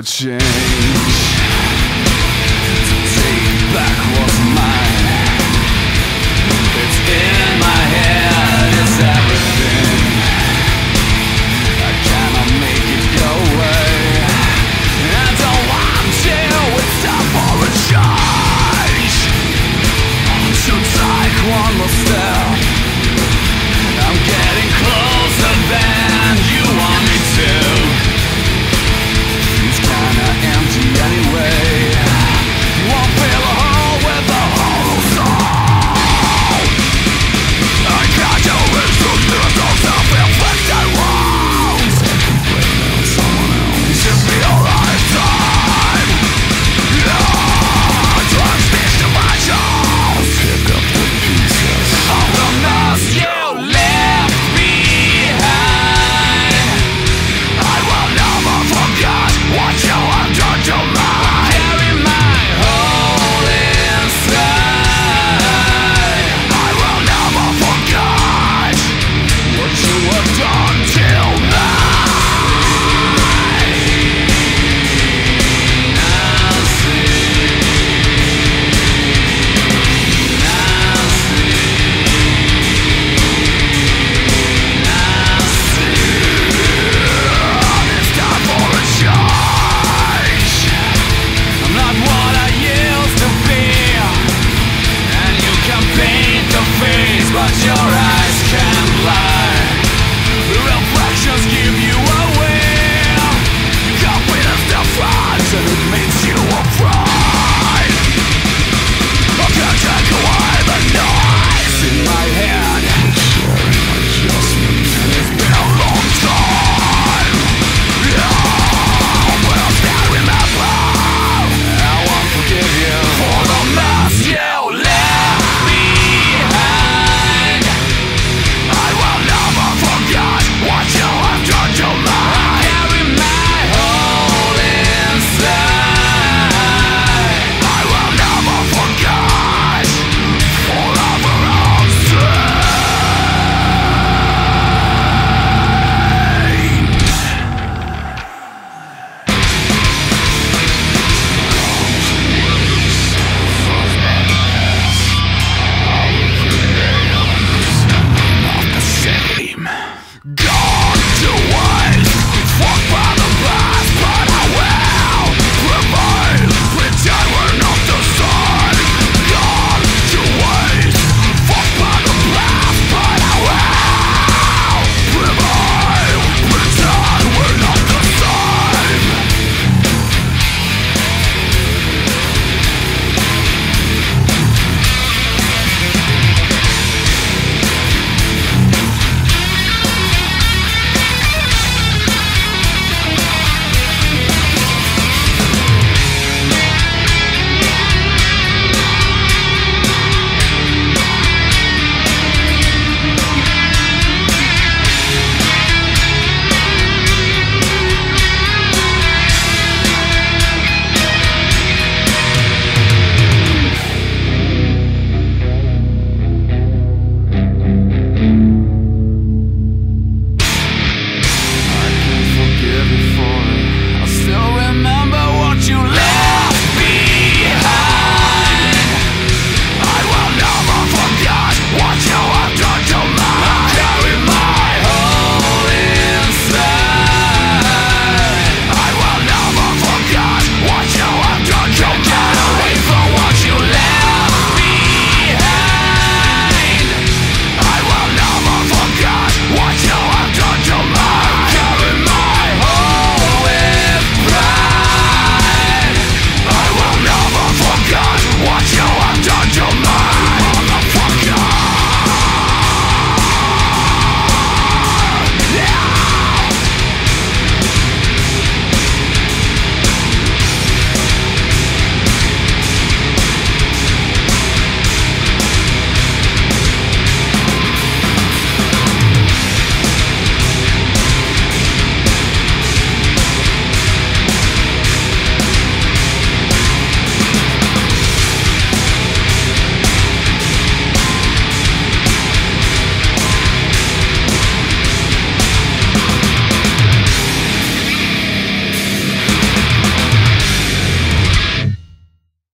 change. To take back what's mine. It's in my head, it's everything. I cannot make it go away. I don't want to, it's time for a change. To take one more step. I'm getting closer than you want me to. It's kinda empty anyway. You won't fill a hole with a hollow soul. I got your reasons, there's no self-inflicted wounds. Blame it on someone else. Should be a lifetime. Transmission. Pick up the pieces of the mess you left behind. I will never forget what you have done to me. Carry my whole inside. I will never forget what you have done till now. But your eyes can't lie. The reflections give you away. Confidence defines and it makes you afraid. I can't take away the noise in my head. Sharing my adjustments, and it's been a long time. But I'll still remember. I won't forgive you for the mess you left behind. I will never forget what you have done to me. I carry my whole inside. I will never forget. Forever I'll God to